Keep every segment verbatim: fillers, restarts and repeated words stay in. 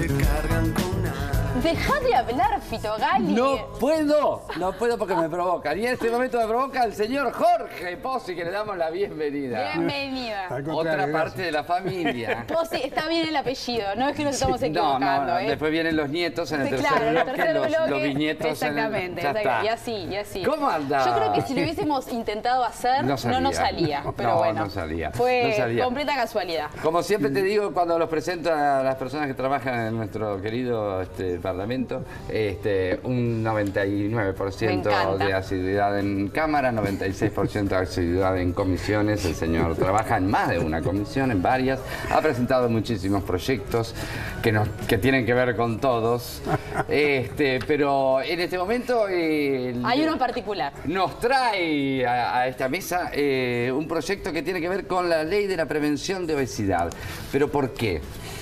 te cargan con nada. Deja de hablar, Fito Gali. No puedo, no puedo porque me provoca. Y en este momento me provoca el señor Jorge Pozzi, que le damos la bienvenida. Bienvenida. Otra parte de la familia. Pozzi, está bien el apellido, no es que nos estamos No, equivocando. no, ¿eh? después vienen los nietos en el Sí, tercer claro, en el bloque, tercer los, bloque, los bisnietos. exactamente, en el, ya exactamente. está. Y así, y así. ¿Cómo anda? Yo creo que si lo hubiésemos intentado hacer, No no, salía. nos salía. Pero No, bueno, no salía, fue no salía. completa casualidad. Como siempre te digo cuando los presento a las personas que trabajan en nuestro querido este, Parlamento, este, un noventa y nueve por ciento de asiduidad en Cámara, noventa y seis por ciento de asiduidad en comisiones. El señor trabaja en más de una comisión, en varias. Ha presentado muchísimos proyectos que, nos, que tienen que ver con todos. Este, pero en este momento... Eh, Hay uno en particular. Nos trae a, a esta mesa eh, un proyecto que tiene que ver con la ley de la prevención de obesidad. ¿Pero por qué?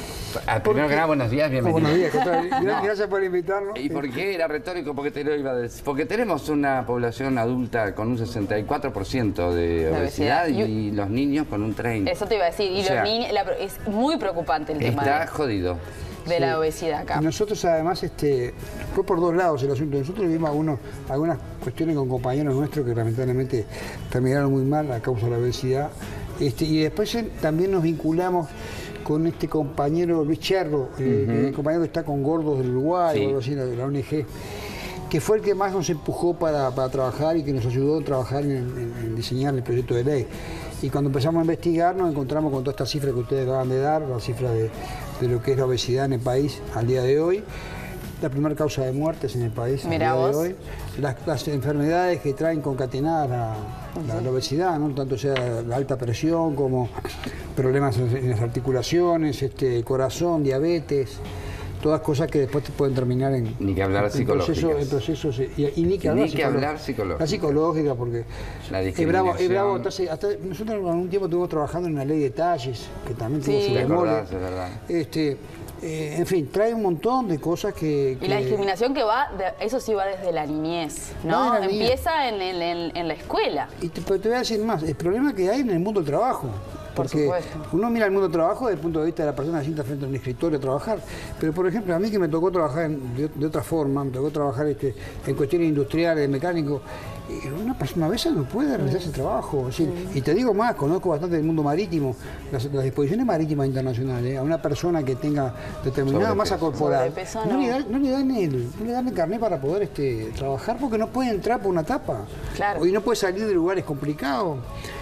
Ah, primero que nada, buenos días, bienvenido. Buenos días, ¿qué tal? Gracias por invitarnos. ¿Y por qué era retórico? Porque te lo iba a decir. Porque tenemos una población adulta con un sesenta y cuatro por ciento de obesidad, obesidad y, y los niños con un treinta por ciento. Eso te iba a decir. Y o sea, los niños, la, es muy preocupante el tema. Está de, jodido. De sí. la obesidad acá. Y nosotros además, este, fue por dos lados el asunto. Nosotros vimos algunos, algunas cuestiones con compañeros nuestros que lamentablemente terminaron muy mal a causa de la obesidad. Este, y después también nos vinculamos con este compañero Luis Cherro, eh, uh-huh. el compañero que está con Gordos del Uruguay, sí. o algo así, de la O N G, que fue el que más nos empujó para, para trabajar y que nos ayudó a trabajar en, en, en diseñar el proyecto de ley. Y cuando empezamos a investigar nos encontramos con todas estas cifras que ustedes acaban de dar, la cifra de, de lo que es la obesidad en el país al día de hoy, la primera causa de muertes en el país al día de hoy, las, las enfermedades que traen concatenadas la, la, la obesidad, ¿no? Tanto sea la alta presión como problemas en, en las articulaciones, este, corazón, diabetes, todas cosas que después te pueden terminar en... Ni que hablar psicológicas. En procesos, y, y ni que hablar, ni que hablar psicológica. La psicológica, porque la es bravo, es bravo. Entonces, hasta nosotros en algún tiempo estuvimos trabajando en una ley de talles, que también tuvo sí. su bemoles. Es verdad. Este, eh, en fin, trae un montón de cosas que... que... Y la discriminación que va, de, eso sí va desde la niñez, ¿no? Va de la Empieza niñez. En, en, en la escuela. Y te, pero te voy a decir más, el problema que hay en el mundo del trabajo. Porque por supuesto. Uno mira el mundo del trabajo desde el punto de vista de la persona que sienta frente a un escritorio a trabajar. Pero, por ejemplo, a mí que me tocó trabajar en, de, de otra forma, me tocó trabajar este, en cuestiones industriales, de mecánico, y una persona a veces no puede realizar ese trabajo. Es decir, y te digo más, conozco bastante del mundo marítimo, las, las disposiciones marítimas internacionales, a una persona que tenga determinada masa corporal, no, no. Le da, no le dan el, no le dan el carnet para poder este, trabajar porque no puede entrar por una tapa. Claro. Y no puede salir de lugares complicados.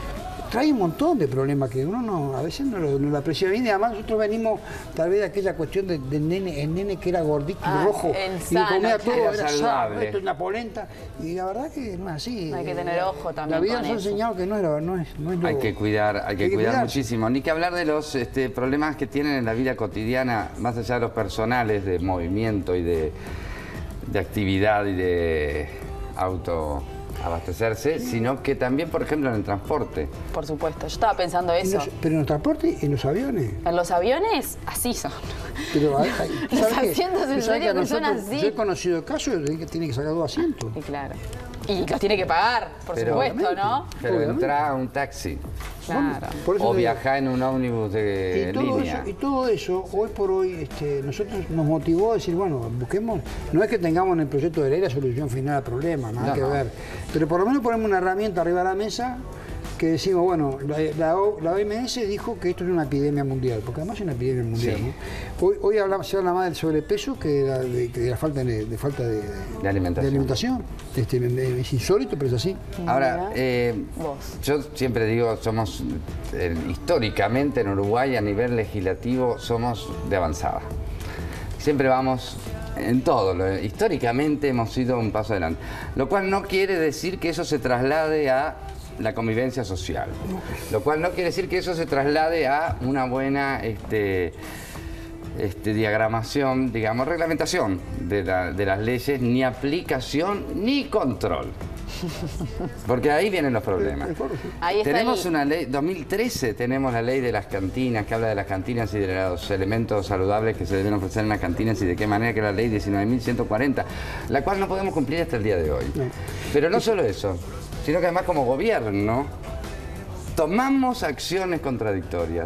Trae un montón de problemas que uno no, a veces no lo, no lo aprecia bien. Y además nosotros venimos tal vez de aquella cuestión del de nene, el nene que era gordito ah, y rojo el y comía todo, era era saludable. sano, esto es la polenta. Y la verdad que no es así. Hay que tener ojo también. La vida con nos ha eso. enseñado que no es, no es, no es lo... Hay que cuidar, hay que, hay que cuidar, cuidar muchísimo. Ni que hablar de los este, problemas que tienen en la vida cotidiana, más allá de los personales, de movimiento y de, de actividad y de auto... abastecerse, sino que también, por ejemplo, en el transporte. Por supuesto, yo estaba pensando eso. En los, pero en el transporte y en los aviones. En los aviones, así son. Pero hay, hay, los ¿sabes asientos en serio que son así. Yo he conocido casos de que tiene que sacar dos asientos. Y claro. Y los tiene que pagar, por pero, supuesto, ¿no? Pero entra a un taxi. Claro. O viajar en un ómnibus de y todo línea. Eso, y todo eso, hoy por hoy, este, nosotros nos motivó a decir, bueno, busquemos, no es que tengamos en el proyecto de ley la solución final al problema, nada no, que no. ver, pero por lo menos ponemos una herramienta arriba de la mesa que decimos, bueno, la, la, la O M S dijo que esto es una epidemia mundial, porque además es una epidemia mundial. Sí. ¿No? Hoy, hoy hablamos, se habla más del sobrepeso que de la, de, de la falta de, de, falta de, de alimentación. De alimentación. Este, es insólito, pero es así. Ahora, eh, yo siempre digo, somos, eh, históricamente en Uruguay a nivel legislativo somos de avanzada. Siempre vamos... En todo, lo, históricamente hemos sido un paso adelante. Lo cual no quiere decir que eso se traslade a la convivencia social. Lo cual no quiere decir que eso se traslade a una buena este, este, diagramación, digamos, reglamentación de, la, de las leyes, ni aplicación ni control. Porque ahí vienen los problemas. Ahí tenemos el... una ley, dos mil trece tenemos la ley de las cantinas, que habla de las cantinas y de los elementos saludables que se deben ofrecer en las cantinas y de qué manera, que es la ley diecinueve mil ciento cuarenta, la cual no podemos cumplir hasta el día de hoy. Pero no solo eso, sino que además como gobierno tomamos acciones contradictorias.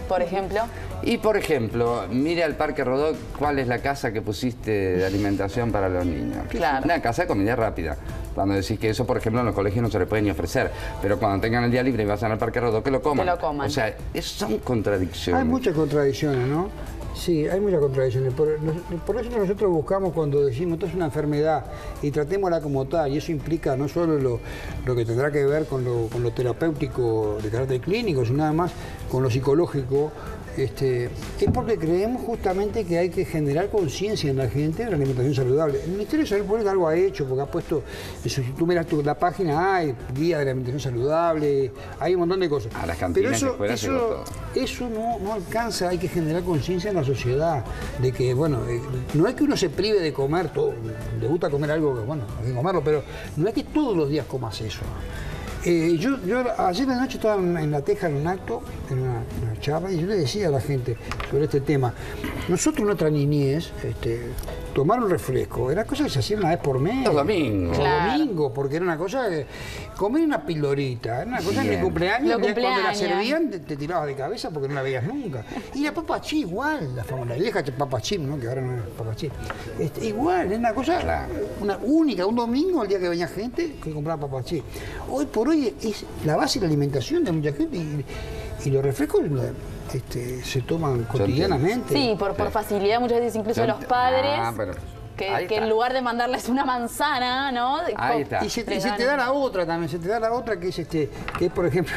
por ejemplo. Y por ejemplo, mire al Parque Rodó cuál es la casa que pusiste de alimentación para los niños. Claro. Una casa de comida rápida. Cuando decís que eso, por ejemplo, en los colegios no se les puede ni ofrecer. Pero cuando tengan el día libre y vayan al Parque Rodó, que lo coman. Que lo coman. O sea, es, son contradicciones. Hay muchas contradicciones, ¿no? Sí, hay muchas contradicciones. Por, por eso nosotros buscamos cuando decimos esto es una enfermedad y tratémosla como tal. Y eso implica no solo lo, lo que tendrá que ver con lo, con lo terapéutico de carácter clínico, sino además con lo psicológico. Este, es porque creemos justamente que hay que generar conciencia en la gente de la alimentación saludable. El Ministerio de Salud Pública algo ha hecho, porque ha puesto, eso, si tú miras tu, la página, hay guía de la alimentación saludable, hay un montón de cosas. A las cantinas Pero eso, que fuera llegó eso, todo. eso no, no alcanza, hay que generar conciencia en la sociedad, de que, bueno, eh, no es que uno se prive de comer todo, le gusta comer algo, que, bueno, hay que comerlo, pero no es que todos los días comas eso. Eh, yo, yo ayer de noche estaba en, en La Teja en un acto, en una, una charla, y yo le decía a la gente sobre este tema. Nosotros en nuestra niñez, este, tomar un refresco era cosa que se hacía una vez por mes. Los domingos. Claro. Los domingos, porque era una cosa que... Comer una pildorita, era una cosa Bien. que en el cumpleaños, Los ya cuando la cumpleaños. servían te, te tirabas de cabeza porque no la veías nunca. Y la papa chi igual, la famosa vieja papa chi, ¿no? Que ahora no es papa chi. Este, igual, es una cosa Claro. una única, un domingo, el día que venía gente que compraba papa chi. Hoy por hoy es la base de la alimentación de mucha gente y, y los refrescos este, se toman cotidianamente. Sí, por, por facilidad muchas veces incluso Yo los ent- padres, Ah, pero que, ahí que está. en lugar de mandarles una manzana, ¿no? De- Ahí co- está. Y se, le y se dan- te da la otra también, se te da la otra que es este, que es por ejemplo,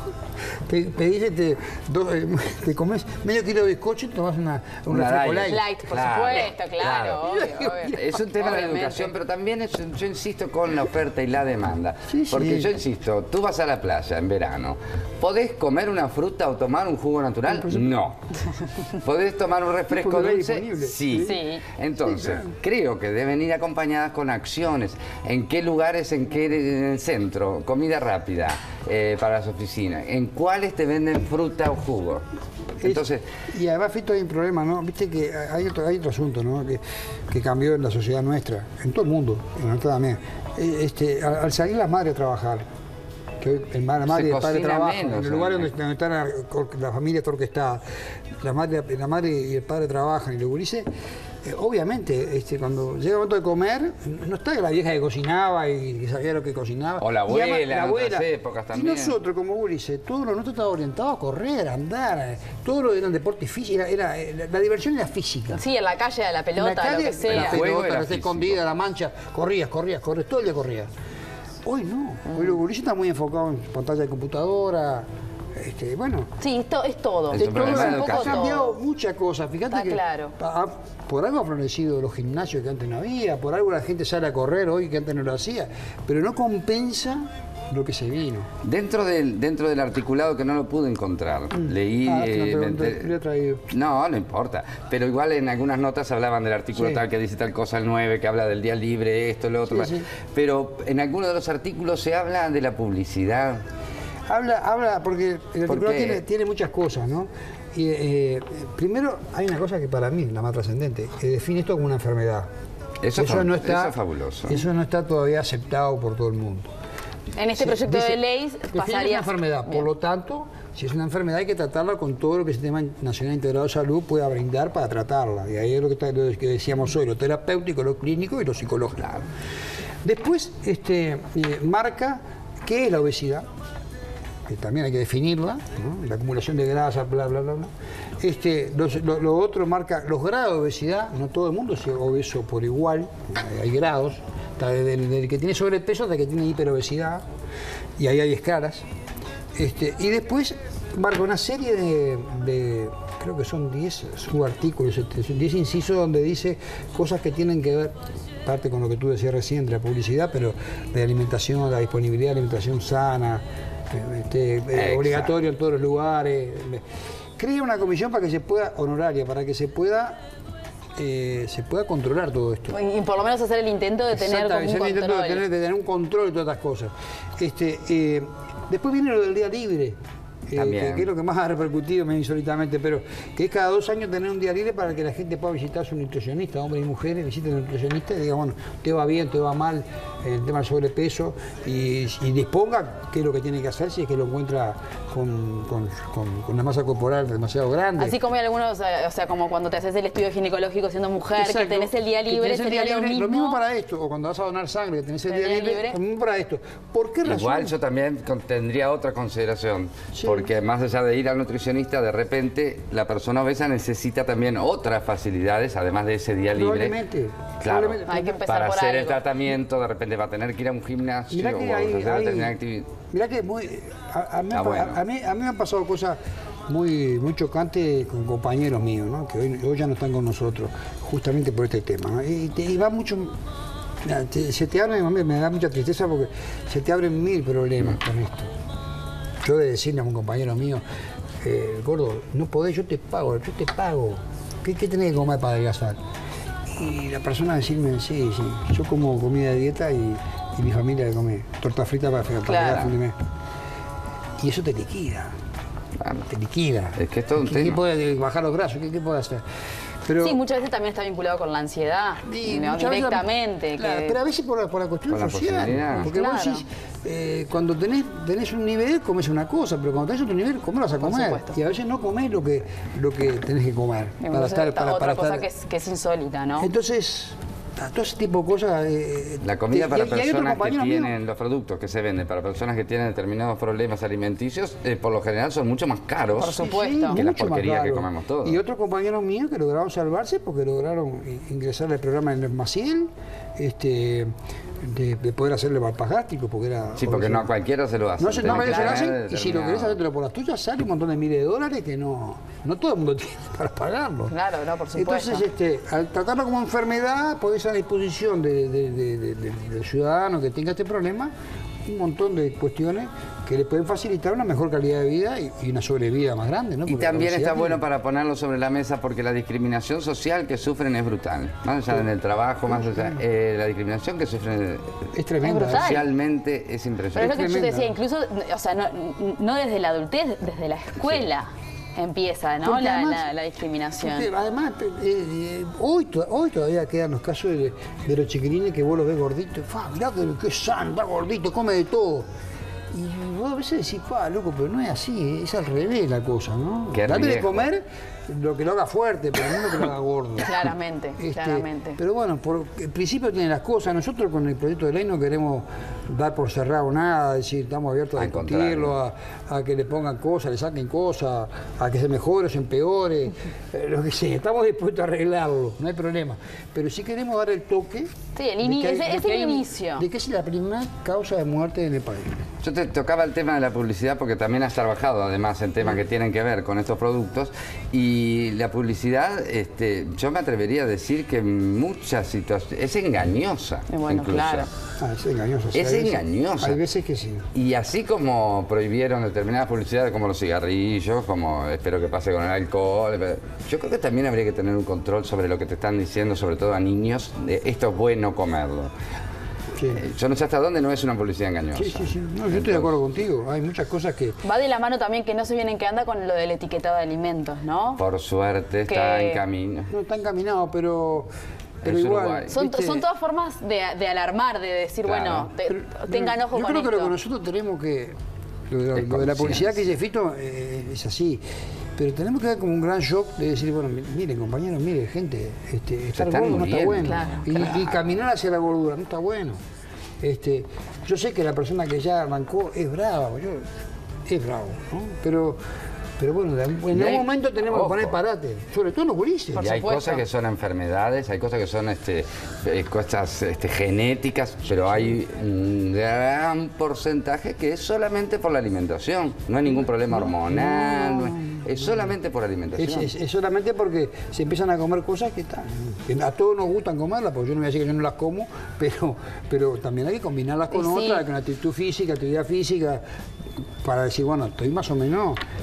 te pedís este, do- eh, te comes medio kilo de bizcocho y tomas una, un Una refresco diet. light. Light, por Claro, supuesto, claro, claro. obvio, obvio. Es un tema de Obviamente. educación, pero también es, yo insisto con la oferta y la demanda. Sí, sí. Porque yo insisto, tú vas a la playa en verano, ¿podés comer una fruta o tomar un jugo natural? No. ¿Podés tomar un refresco Porque no hay dulce? disponible. Sí. Sí. Entonces, creo que deben ir acompañadas con acciones. ¿En qué lugares, en qué en el centro? Comida rápida eh, para las oficinas. ¿En cuáles te venden fruta o jugo? Entonces, Es- y además, Fito, hay un problema, ¿no? Viste que hay otro, hay otro asunto, ¿no? Que, que cambió en la sociedad nuestra, en todo el mundo, en nuestra también. Eh, Este, al, al salir las madres a trabajar, que hoy el, ma- la madre Se y el padre cocina trabajan, menos, en el lugar ¿no? donde, donde está la, la familia está orquestada, la madre, la madre y el padre trabajan y los gurises, eh, obviamente, este, cuando llega el momento de comer, no está la vieja que cocinaba y que sabía lo que cocinaba. O la Y además, abuela, en otras épocas también. Y nosotros, como gurises, todo lo nuestro estaba orientado a correr, a andar, eh, todo lo eran deporte físico, era, era, eh, la, la diversión era física. Sí, en la calle, de la En pelota, la calle, lo que sea. la juego pelota, era la físico. escondida, la mancha, corrías, corrías, corrías, todo el día corrías. Hoy no, hoy los gurises están muy enfocados en pantalla de computadora, este, bueno, Sí, esto es todo. Es de un todo, problema de un poco ha educación. cambiado todo. muchas cosas. Fíjate Está que claro. ha- por algo han florecido los gimnasios que antes no había, por algo la gente sale a correr hoy que antes no lo hacía, pero no compensa lo que se vino. dentro del, dentro del articulado que no lo pude encontrar, leí... Ah, te lo eh, me pregunté, enteré- lo he traído. No, no importa. Pero igual en algunas notas hablaban del artículo Sí. tal que dice tal cosa el nueve, que habla del día libre, esto, lo otro. Sí, sí. Pero en algunos de los artículos se habla de la publicidad. Habla, habla, porque el ¿Por articulado qué? tiene, tiene muchas cosas, ¿no? Y, eh, primero, hay una cosa que para mí es la más trascendente, que define esto como una enfermedad. Eso es fa- no está, eso es fabuloso. Eso no está todavía aceptado por todo el mundo. En este Sí, proyecto dice, de ley define una pasaría... enfermedad, por Bien. lo tanto, si es una enfermedad hay que tratarla con todo lo que el Sistema Nacional Integrado de Salud pueda brindar para tratarla. Y ahí es lo que, está- lo que decíamos hoy, lo terapéutico, lo clínico y lo psicológico. Después, este, eh, marca qué es la obesidad, que también hay que definirla, ¿no? La acumulación de grasa, bla, bla, bla, bla. Este, los- lo, lo otro marca los grados de obesidad, no todo el mundo es obeso por igual, hay grados, está desde el, del que tiene sobrepeso hasta el que tiene hiperobesidad, y ahí hay escalas. Este, y después marca una serie de, de- creo que son diez subartículos, este, son diez incisos donde dice cosas que tienen que ver, parte con lo que tú decías recién de la publicidad, pero de alimentación, la disponibilidad de alimentación sana, este, eh, obligatorio en todos los lugares. Crea una comisión para que se pueda, honoraria, para que se pueda eh, se pueda controlar todo esto. Y por lo menos hacer el intento de tener como un Exactamente, se intenta control. de tener, de tener un control de todas estas cosas. Este, eh, después viene lo del día libre. eh, que, que es lo que más ha repercutido insólitamente, pero que es cada dos años tener un día libre para que la gente pueda visitar a su nutricionista, hombres y mujeres visiten a un nutricionista y digan, bueno, te va bien, te va mal, el tema del sobrepeso, y, y disponga qué es lo que tiene que hacer si es que lo encuentra con, con, con, con una masa corporal demasiado grande. Así como hay algunos, o sea, como cuando te haces el estudio ginecológico siendo mujer, exacto, que tenés el día libre, el sería día lo libre, mismo. Lo mismo para esto, o cuando vas a donar sangre, que tenés el, el día, día libre, libre, lo mismo para esto. ¿Por qué razón? Igual yo también tendría otra consideración, sí, porque más allá de ir al nutricionista, de repente la persona obesa necesita también otras facilidades, además de ese día libre. Probablemente. Claro, probablemente. Hay que empezar para por hacer algo. el tratamiento, de repente va a tener que ir a un gimnasio mirá que o hay, hacer hay, determinada actividad. Mirá que muy, a, a, mí, ah, bueno. a, a, mí, a mí me han pasado cosas muy, muy chocantes con compañeros míos, ¿no? Que hoy, hoy ya no están con nosotros, justamente por este tema, ¿no? Y, te, y va mucho... Te, se te abre, me, me da mucha tristeza porque se te abren mil problemas con esto. Yo de decirle a un compañero mío, eh, gordo, no podés, yo te pago, yo te pago. ¿Qué, qué tenés que comer para adelgazar? Y la persona decirme, sí, sí, yo como comida de dieta y, y mi familia come torta frita para, para claro. fin de mes. Y eso te liquida, Claro. te liquida. Es que es todo un ¿Qué, tema. ¿Qué puede bajar los brazos? ¿Qué, qué puede hacer? Pero, sí, muchas veces también está vinculado con la ansiedad, y ¿no? Directamente. Veces, claro, que... pero a veces por la, por la cuestión Por la social. Porque claro. vos decís, eh, cuando tenés, tenés un nivel, comes una cosa, pero cuando tenés otro nivel, ¿cómo lo vas a comer? Y a veces no comés lo que, lo que tenés que comer. Para estar, para, otra para cosa estar... que, es, que es insólita, ¿no? Entonces, todo ese tipo de cosas... Eh, la comida te, para y, personas y que tienen, mío, los productos que se venden para personas que tienen determinados problemas alimenticios, eh, por lo general son mucho más caros. Por supuesto. Que la porquería que comemos todos. Y otros compañeros míos que lograron salvarse porque lograron ingresar al programa en el Maciel, este, de, de poder hacerle bypass gástrico, porque era... Sí, porque no a cualquiera se lo hace. No, se, no a cualquiera se lo hacen, y si lo querés hacértelo por las tuyas, sale un montón de miles de dólares que no, no todo el mundo tiene para pagarlo. Claro, no, por supuesto. Entonces, este, al tratarlo como enfermedad, podés a disposición de, de, de, de, de, del ciudadano que tenga este problema, un montón de cuestiones que le pueden facilitar una mejor calidad de vida y, y una sobrevida más grande, ¿no? Y Porque también está tiene... bueno para ponerlo sobre la mesa porque la discriminación social que sufren es brutal. Más allá sí. en el trabajo, más allá, eh, la discriminación que sufren es tremenda. Es socialmente es impresionante. Pero es lo que yo te decía, incluso, o sea, no, no desde la adultez, desde la escuela. Sí. Empieza, ¿no? La, además, la, la discriminación. Además, eh, eh, hoy, hoy todavía quedan los casos de, de los chiquilines que vos los ves gorditos. Fa, mirá que, que sano, está gordito, come de todo. Y vos a veces decís, pa, loco, pero no es así, es al revés la cosa, ¿no? Dale de comer lo que lo haga fuerte, pero no lo que lo haga gordo. Claramente, este, claramente. Pero bueno, por el principio tienen las cosas. Nosotros con el proyecto de ley no queremos dar por cerrado nada, decir, estamos abiertos a discutirlo, a, a que le pongan cosas, le saquen cosas, a que se mejore o se empeore, eh, lo que sea. Estamos dispuestos a arreglarlo, no hay problema. Pero sí queremos dar el toque. Sí, el ini hay, es, es el inicio. De que es la primera causa de muerte en el país. Yo te tocaba el tema de la publicidad porque también has trabajado además en temas que tienen que ver con estos productos y la publicidad, este, yo me atrevería a decir que en muchas situaciones es engañosa. Bueno, incluso. claro. Ah, es engañosa. Sí, es hay engañosa. Veces, hay veces que sí. Y así como prohibieron determinadas publicidades como los cigarrillos, como espero que pase con el alcohol, yo creo que también habría que tener un control sobre lo que te están diciendo, sobre todo a niños, de esto es bueno comerlo. Sí. Yo no sé hasta dónde no es una publicidad engañosa. Sí, sí, sí. No, yo Entonces, estoy de acuerdo contigo. Hay muchas cosas que... Va de la mano también que no se vienen que anda con lo del etiquetado de alimentos, ¿no? Por suerte que... está en camino. No está encaminado, pero... Pero es igual, son, ¿viste? son todas formas de, de alarmar, de decir, claro. bueno, te, pero, tengan ojo yo con creo esto. que lo que nosotros tenemos que... Lo de, lo de la publicidad que dice Fito eh, es así. Pero tenemos que dar como un gran shock de decir, bueno, miren compañeros, miren gente, este, estar gordo no está bueno. Claro, y, claro. y caminar hacia la gordura no está bueno. Este, yo sé que la persona que ya arrancó es brava, yo, es bravo, ¿no? Pero, pero bueno, en algún hay, momento tenemos ojo. que poner parate, sobre todo los gurises. Y hay cosas que son enfermedades, hay cosas que son este, cosas este, genéticas, pero hay un gran porcentaje que es solamente por la alimentación. No hay ningún problema hormonal, no, no, es solamente por alimentación. Es, es, es solamente porque se empiezan a comer cosas que están, que a todos nos gustan comerlas, porque yo no voy a decir que yo no las como, pero, pero también hay que combinarlas con sí. otras, con actitud física, actividad física, para decir, bueno, estoy más o menos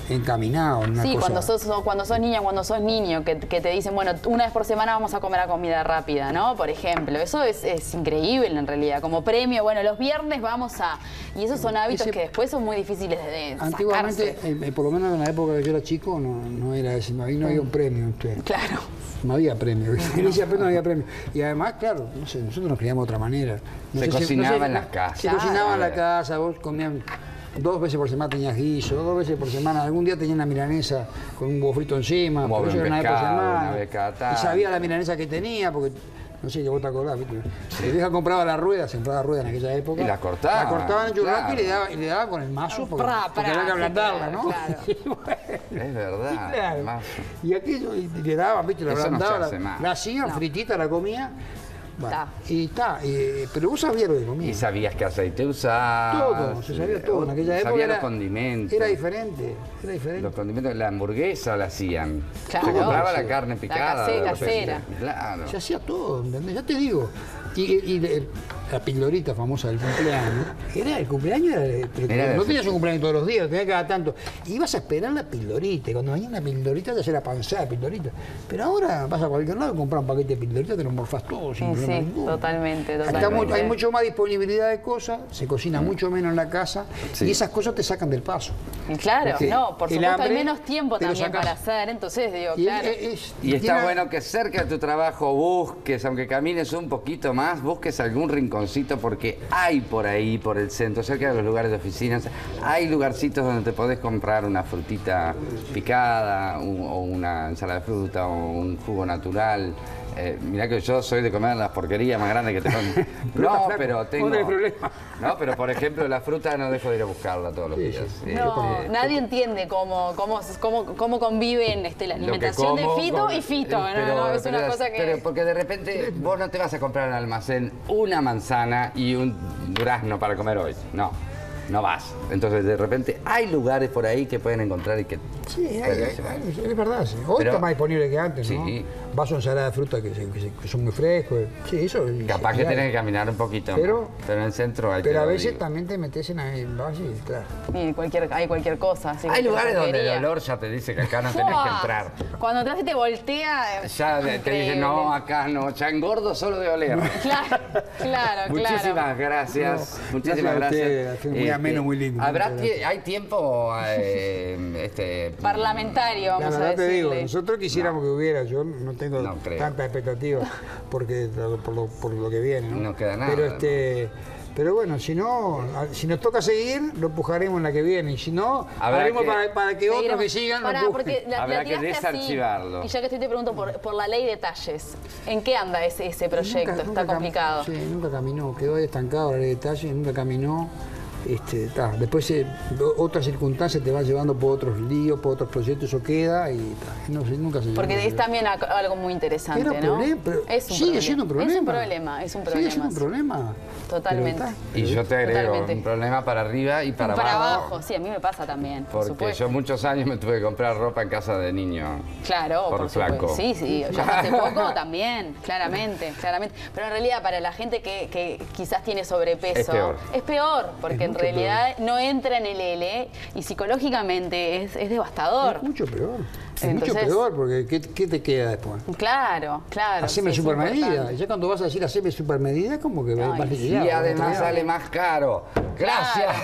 encaminado en una Sí, cosa. cuando sos, cuando sos niña, cuando sos niño, que, que te dicen, bueno, una vez por semana vamos a comer a comida rápida, ¿no? Por ejemplo, eso es, es increíble en realidad. Como premio, bueno, los viernes vamos a... Y esos son hábitos Ese, que después son muy difíciles de, de antiguamente, sacarse. eh, por lo menos en la época que yo era chico, no, no era ese, no, ahí no había un premio. Usted. Claro. No había premio, en ese aspecto no había premio. Y además, claro, no sé, nosotros nos criamos de otra manera. No se sé, cocinaba no sé, en las casas. Se cocinaba en la casa, vos comías dos veces por semana tenías guiso, dos veces por semana, algún día tenías una milanesa con un huevo frito encima, Como pero eso era una vez por pescado, semana. una vez cada tanto. Y sabía la milanesa que tenía, porque no sé, vos te acordás, ¿viste? Sí. Mi vieja compraba la rueda, sembraba la rueda en aquella época. Y la cortaba. La cortaban en churrasco claro. y le daban, y le daban con el mazo porque, Pra, porque pra, había que ablandarla, claro, ¿no? claro. Y bueno, Es verdad. claro. Más. Y aquello, y le daban, ¿viste? La Eso no se ablandaban, hace la, más. la hacían, No. fritita, la comía. Bueno, Ta. y está, y- pero vos sabías lo que comías. Y sabías qué aceite usabas. Todo, se sabía todo. En aquella época Sabía era, los condimentos. era diferente, era diferente. Los condimentos, la hamburguesa la hacían. Claro. Se compraba Sí. la carne La picada. case- de casera. repente. Claro. Se hacía todo, ¿entendés? Ya te digo. Y, y de- la pildorita famosa del cumpleaños, era el cumpleaños, era, el- pero Era no de- tenías un cumpleaños todos los días, tenías cada tanto. Ibas a esperar la pildorita, y cuando venía la pildorita te hacía la panzada de pildorita. Pero ahora vas a cualquier lado, compras un paquete de pildorita, te lo morfás todo sin Sí, problema sí, ninguno. totalmente, Está totalmente. mu- hay mucho más disponibilidad de cosas, se cocina mucho menos en la casa Sí. y esas cosas te sacan del paso. Y claro, Porque no, por el supuesto hay hambre menos tiempo te lo también sacás. para hacer, entonces digo, Y, claro. es- es- Y está tiene- bueno que cerca de tu trabajo busques, aunque camines un poquito más, busques algún rinconcito, porque hay por ahí, por el centro, cerca de los lugares de oficinas, hay lugarcitos donde te podés comprar una frutita picada, un- o una ensalada de fruta, o un jugo natural. Eh, mirá que yo soy de comer las porquerías más grandes que te ponen. No, flaco, pero vos tengo... tenés problema. No, pero por ejemplo, la fruta no dejo de ir a buscarla todos los Sí, días. sí. Eh, No, eh, nadie entiende cómo, cómo, cómo, cómo conviven este, la lo que alimentación como de fito con- y fito. eh, no, no, es pero una es- cosa que... Pero porque de repente vos no te vas a comprar en el almacén una manzana y un durazno para comer hoy. No, no vas. Entonces de repente hay lugares por ahí que pueden encontrar y que... Sí, hay- pueden hay- llevar. hay- es verdad. Sí. Hoy Pero- está más disponible que antes, ¿no? Sí. Vasos de ensalada de fruta que, se- que se- que son muy frescos. Sí, eso. Capaz sí, que hay. tienes que caminar un poquito. Pero- pero en el centro hay Pero te a lo veces digo. también te metes en ahí, vas y claro. Y cualquier, hay cualquier cosa. así, Hay cualquier lugares donde el porquería. olor ya te dice que acá no tenés que ¡Fua! entrar. Cuando entras y te voltea... Ya te dicen, no, acá no, ya engordo solo de oler. Claro, claro, Muchísimas claro. gracias. No, Muchísimas gracias a gracias. ustedes, fue muy ameno, muy lindo, ¿Habrá muchas tie- gracias. ¿Hay tiempo eh, este, Parlamentario, La vamos a verdad te digo, decirle. nosotros quisiéramos que hubiera, yo no tengo No creo. tanta expectativa porque por lo, por lo que viene, ¿no? No queda nada, Pero este, pero bueno, si no, a- si nos toca seguir, lo empujaremos en la que viene. Y si no, Habrá haremos que- para, para que otros Seguiremos. que sigan lo Pará, empujen. porque la, Habrá la que tiraste así. desarchivarlo. Y ya que estoy te pregunto por, por la ley de talles. ¿En qué anda ese, ese proyecto? Nunca- Está nunca cam- complicado. Sí, nunca caminó, quedó ahí estancado la ley de detalle, nunca caminó. Este, ta, después eh, o- otras circunstancias te van llevando por otros líos, por otros proyectos, eso queda y ta, no sé, nunca se llegó. Porque es también ac- algo muy interesante, Era un ¿no? problema, pero es un sigue problema. siendo un problema. Es un problema, es un problema. Sigue siendo un problema. Totalmente. Pero ta, Y yo te agrego Totalmente. un problema para arriba y para, Para abajo, sí, a mí me pasa también. por Porque supuesto. yo muchos años me tuve que comprar ropa en casa de niño. Claro, por por, flaco. supuesto. Sí, sí, yo hace poco también, claramente, claramente. Pero en realidad para la gente que, que quizás tiene sobrepeso, Es peor. es peor, porque Es en mucho realidad no entra en el L y psicológicamente es, es devastador. es mucho peor. Es Entonces- mucho peor porque ¿qué, qué te queda después? Claro, claro. Haceme sí, es supermedida. importante. Ya cuando vas a decir haceme supermedida, como que Ay, vas sí. Y además sale más caro. Gracias.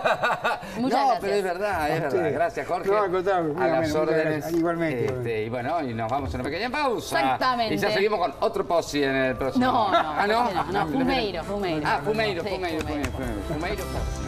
Muchas no, gracias. pero es verdad, es A verdad. ustedes. Gracias, Jorge. No, al contrario, muy a las ameno, muchas órdenes. gracias. Igualmente, Este, igualmente. y bueno, y nos vamos a una pequeña pausa. Exactamente. Y ya seguimos con otro posi en el próximo. No, no, ah, no. no, no, Fumeiro, Fumeiro. Ah, Fumeiro, Sí, Fumeiro, Fumeiro. Fumeiro, Fumeiro.